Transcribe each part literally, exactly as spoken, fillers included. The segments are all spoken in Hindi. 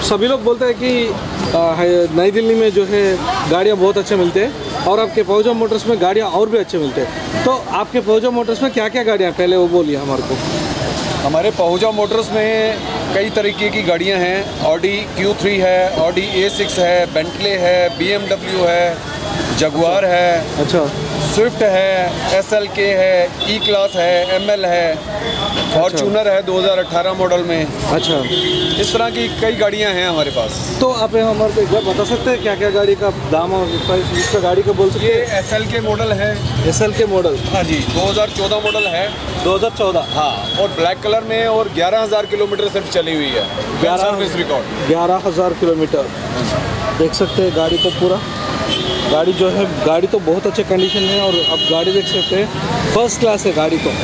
सभी लोग बोलते हैं कि नई दिल्ली में जो है गाड़ियाँ बहुत अच्छे मिलते हैं और आपके पहुजा मोटर्स में गाड़ियाँ और भी अच्छे मिलते हैं। तो आपके पहुजा मोटर्स में क्या क्या गाड़ियाँ पहले वो बोलिए हमारे को। हमारे पहुजा मोटर्स में कई तरीके की गाड़ियां हैं। ऑडी क्यू थ्री है, ऑडी ए सिक्स है, बेंटले है, बी एम डब्ल्यू है, जगुआर है, अच्छा स्विफ्ट है, एस एल के है, ई क्लास है, एम एल है, फॉर्चूनर है दो हज़ार अठारह मॉडल में। अच्छा, इस तरह की कई गाड़ियां हैं हमारे पास। तो आप हमारे को एक बार बता सकते हैं क्या क्या गाड़ी का दाम और इसका गाड़ी का बोल सकते हैं? ये एस एल के मॉडल है। S L K model? हाँ जी, दो हज़ार चौदह मॉडल है। दो हज़ार चौदह? हाँ, और ब्लैक कलर में और ग्यारह हज़ार किलोमीटर सिर्फ चली हुई है। सर्विस रिकॉर्ड ग्यारह हज़ार किलोमीटर। देख सकते हैं गाड़ी को पूरा। गाड़ी जो है गाड़ी तो बहुत अच्छे कंडीशन में है और आप गाड़ी देख सकते हैं फर्स्ट क्लास है गाड़ी तो।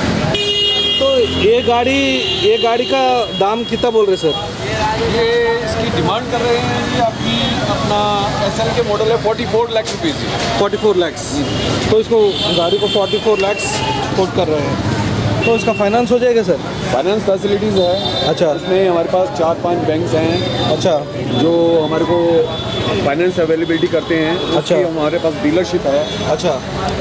तो ये गाड़ी ये गाड़ी का दाम कितना बोल रहे सर? ये इसकी डिमांड कर रहे हैं जी आपकी अपना एस एल के मॉडल है forty four lakh rupees. Forty four lakhs. तो इसको गाड़ी को फोर्टी फोर लैक्स कोट कर रहे हैं। तो इसका फाइनेंस हो जाएगा सर? फाइनेंस फैसिलिटीज़ है। अच्छा, इसमें हमारे पास चार पांच बैंक्स हैं। अच्छा, जो हमारे को फाइनेंस अवेलेबिलिटी करते हैं। अच्छा, हमारे पास डीलरशिप है। अच्छा,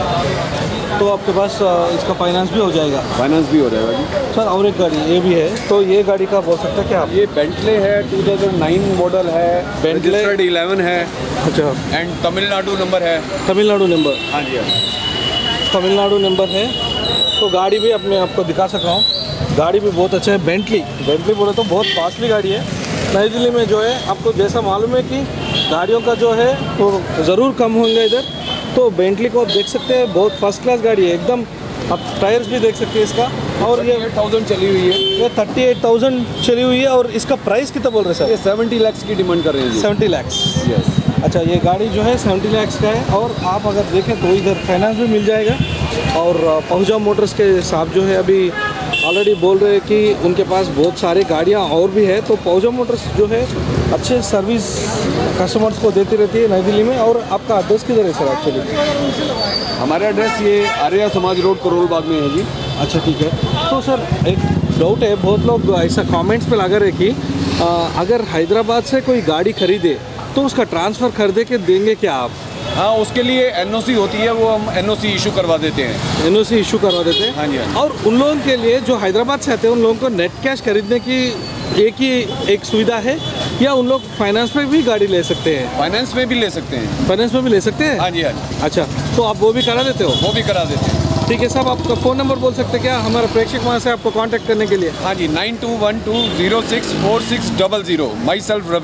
तो आपके पास इसका फाइनेंस भी हो जाएगा? फाइनेंस भी हो जाएगा जी सर। और एक गाड़ी ये भी है, तो ये गाड़ी का बोल सकते हैं क्या आप? ये बेंटले है, टू थाउज़ेंड नाइन मॉडल है, बेंटले इलेवन है। अच्छा, एंड तमिलनाडु नंबर है। तमिलनाडु नंबर? हाँ जी, तमिलनाडु नंबर है। तो गाड़ी भी अपने आपको दिखा सका हूँ। गाड़ी भी बहुत अच्छा है। बेंटली बेंटली बोले तो बहुत कॉस्टली गाड़ी है। नई दिल्ली में जो है आपको जैसा मालूम है कि गाड़ियों का जो है वो ज़रूर कम होंगे इधर। तो बेंटली को आप देख सकते हैं, बहुत फर्स्ट क्लास गाड़ी है एकदम। आप टायर्स भी देख सकते हैं इसका। और ये एट थाउजेंड चली हुई है। ये थर्टी एट थाउजेंड चली हुई है। और इसका प्राइस कितना बोल रहे हैं सर? ये सेवेंटी लैक्स की डिमांड कर रहे हैं। सेवेंटी लैक्स? यस। अच्छा, ये गाड़ी जो है सेवेंटी लैक्स का है। और आप अगर देखें तो इधर फाइनेंस भी मिल जाएगा। और पहुजा मोटर्स के साहब जो है अभी ऑलरेडी बोल रहे हैं कि उनके पास बहुत सारी गाड़ियाँ और भी है। तो पहुजा मोटर्स जो है अच्छे सर्विस कस्टमर्स को देती रहती है नई दिल्ली में। और आपका एड्रेस किधर है सर एक्चुअली? हमारा एड्रेस ये आर्या समाज रोड करोल बाग में है जी। अच्छा, ठीक है। तो सर एक डाउट है, बहुत लोग ऐसा कमेंट्स पे लगा रहे कि आ, अगर हैदराबाद से कोई गाड़ी खरीदे तो उसका ट्रांसफ़र कर दे के देंगे क्या आप? हाँ, उसके लिए एन ओ सी होती है, वो हम एन ओ सी इशू करवा देते हैं। एन ओ सी इशू करवा देते हैं? हाँ जी, हाँ जी। और उन लोगों के लिए जो हैदराबाद से आते हैं उन लोगों को नेट कैश खरीदने की एक ही एक सुविधा है या उन लोग फाइनेंस में भी गाड़ी ले सकते हैं? फाइनेंस में भी ले सकते हैं। फाइनेंस में भी ले सकते हैं? हाँ जी, हाँ जी। अच्छा, तो आप वो भी करा देते हो? वो भी करा देते हैं। ठीक है साहब, आपका फ़ोन नंबर बोल सकते हैं क्या हमारे प्रेक्षक वहाँ से आपको कांटेक्ट करने के लिए? हाँ जी, nine to one two zero six four six double zero. My self